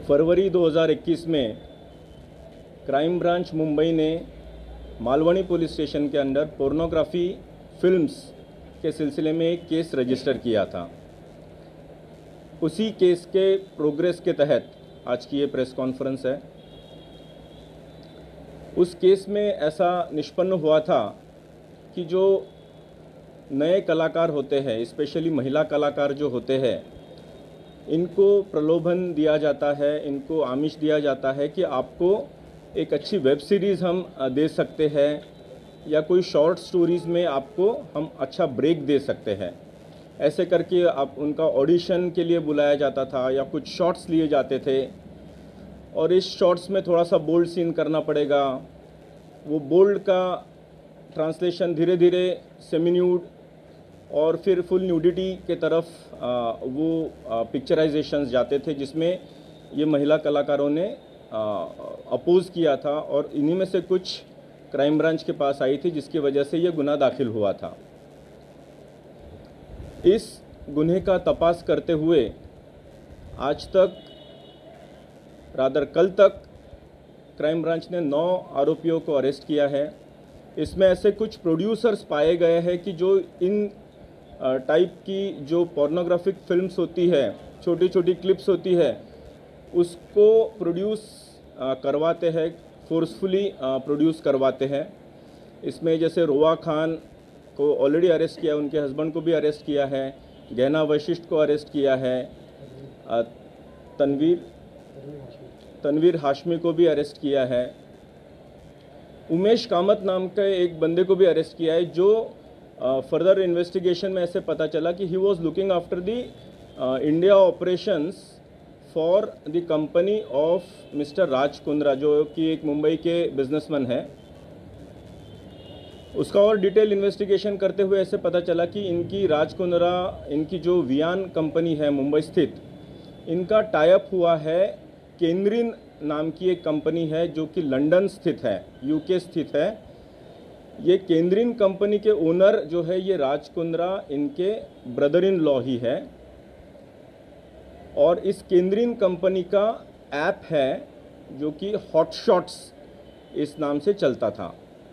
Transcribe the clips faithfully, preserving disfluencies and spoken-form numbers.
फरवरी दो हज़ार इक्कीस में क्राइम ब्रांच मुंबई ने मालवनी पुलिस स्टेशन के अंदर पोर्नोग्राफी फिल्म्स के सिलसिले में एक केस रजिस्टर किया था। उसी केस के प्रोग्रेस के तहत आज की ये प्रेस कॉन्फ्रेंस है। उस केस में ऐसा निष्पन्न हुआ था कि जो नए कलाकार होते हैं, स्पेशली महिला कलाकार जो होते हैं, इनको प्रलोभन दिया जाता है, इनको आमिष दिया जाता है कि आपको एक अच्छी वेब सीरीज़ हम दे सकते हैं या कोई शॉर्ट स्टोरीज़ में आपको हम अच्छा ब्रेक दे सकते हैं। ऐसे करके आप उनका ऑडिशन के लिए बुलाया जाता था या कुछ शॉट्स लिए जाते थे और इस शॉट्स में थोड़ा सा बोल्ड सीन करना पड़ेगा। वो बोल्ड का ट्रांसलेशन धीरे धीरे सेमी न्यूड और फिर फुल न्यूडिटी के तरफ आ, वो पिक्चराइजेशंस जाते थे, जिसमें ये महिला कलाकारों ने अपोज किया था और इन्हीं में से कुछ क्राइम ब्रांच के पास आई थी, जिसकी वजह से ये गुनाह दाखिल हुआ था। इस गुन्हे का तपास करते हुए आज तक रादर कल तक क्राइम ब्रांच ने नौ आरोपियों को अरेस्ट किया है। इसमें ऐसे कुछ प्रोड्यूसर्स पाए गए हैं कि जो इन टाइप की जो पोर्नोग्राफिक फिल्म्स होती है, छोटी छोटी क्लिप्स होती है, उसको प्रोड्यूस करवाते हैं, फोर्सफुली प्रोड्यूस करवाते हैं। इसमें जैसे रोआ खान को ऑलरेडी अरेस्ट किया, उनके हस्बैंड को भी अरेस्ट किया है, गहना वशिष्ठ को अरेस्ट किया है, तनवीर तनवीर हाशमी को भी अरेस्ट किया है, उमेश कामत नाम के एक बंदे को भी अरेस्ट किया है, जो फर्दर uh, इन्वेस्टिगेशन में ऐसे पता चला कि he was looking after the India operations for the company of mister Raj Kundra, जो कि एक मुंबई के बिजनेसमैन है। उसका और डिटेल इन्वेस्टिगेशन करते हुए ऐसे पता चला कि इनकी राज कुंद्रा, इनकी जो वियान कंपनी है मुंबई स्थित, इनका टाइप हुआ है केंद्रीन नाम की एक कंपनी है जो कि लंदन स्थित है, यूके स्थित है। ये केंद्रीन कंपनी के ओनर जो है ये राज कुंद्रा इनके ब्रदर इन लॉ ही है और इस केंद्रीन कंपनी का ऐप है जो कि हॉटशॉट्स इस नाम से चलता था।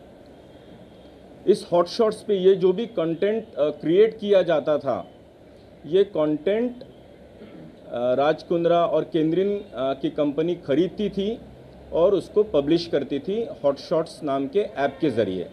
इस हॉटशॉट्स पे ये जो भी कंटेंट क्रिएट किया जाता था, ये कंटेंट राज कुंद्रा और केंद्रीन की कंपनी खरीदती थी और उसको पब्लिश करती थी हॉटशॉट्स नाम के ऐप के ज़रिए।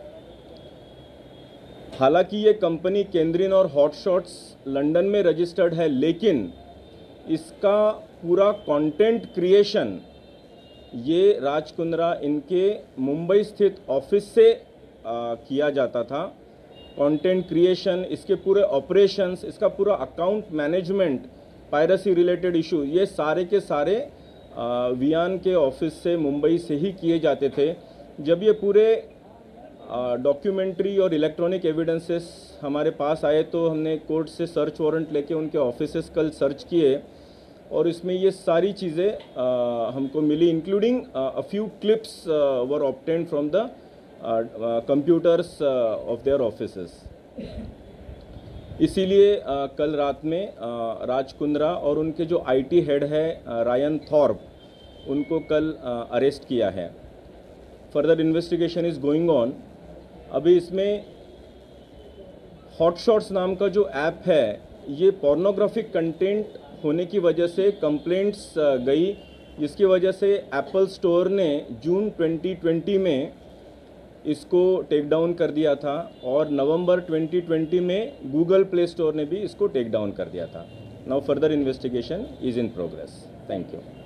हालांकि ये कंपनी केंद्रीन और हॉटशॉट्स लंदन में रजिस्टर्ड है, लेकिन इसका पूरा कंटेंट क्रिएशन ये राज कुंद्रा इनके मुंबई स्थित ऑफिस से आ, किया जाता था। कंटेंट क्रिएशन, इसके पूरे ऑपरेशंस, इसका पूरा account management, piracy related issue, ये सारे के सारे वियान के ऑफिस से मुंबई से ही किए जाते थे। जब ये पूरे डॉक्यूमेंट्री और इलेक्ट्रॉनिक एविडेंसेस हमारे पास आए तो हमने कोर्ट से सर्च वारंट लेके उनके ऑफिसेस कल सर्च किए और इसमें ये सारी चीज़ें हमको मिली, including a few clips were obtained from the computers of their offices. इसीलिए uh, कल रात में uh, राज कुंद्रा और उनके जो आईटी हेड है uh, रायन थॉर्प, उनको कल अरेस्ट uh, किया है। Further investigation is going on. अभी इसमें हॉटशॉट्स नाम का जो ऐप है, ये पोर्नोग्राफिक कंटेंट होने की वजह से कंप्लेंट्स uh, गई, जिसकी वजह से एप्पल स्टोर ने जून ट्वेंटी ट्वेंटी में इसको टेक डाउन कर दिया था और नवंबर ट्वेंटी ट्वेंटी में गूगल प्ले स्टोर ने भी इसको टेक डाउन कर दिया था। Now further investigation is in progress. Thank you.